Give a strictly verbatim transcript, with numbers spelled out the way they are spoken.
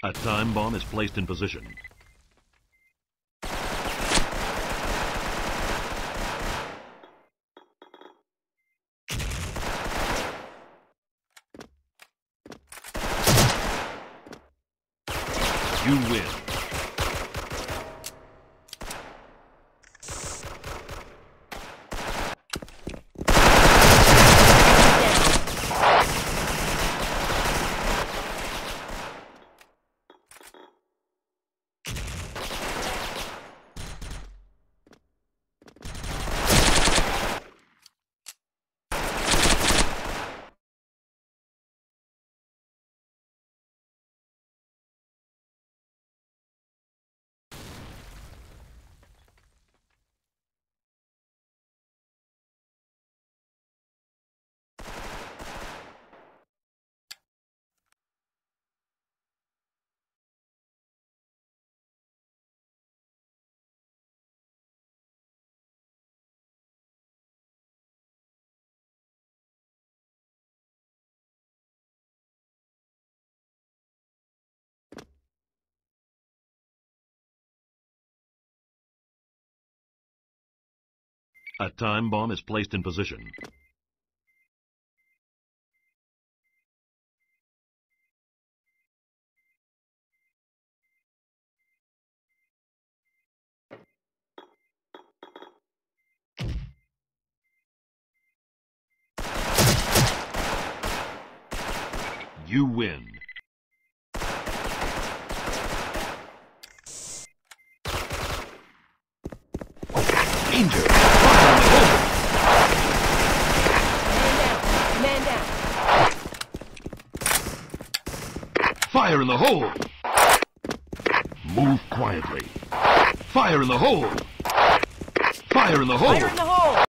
A time bomb is placed in position. You win. A time bomb is placed in position. You win. Danger! Fire in the hole! Man down! Man down! Fire in the hole! Move quietly. Fire in the hole! Fire in the hole! Fire in the hole!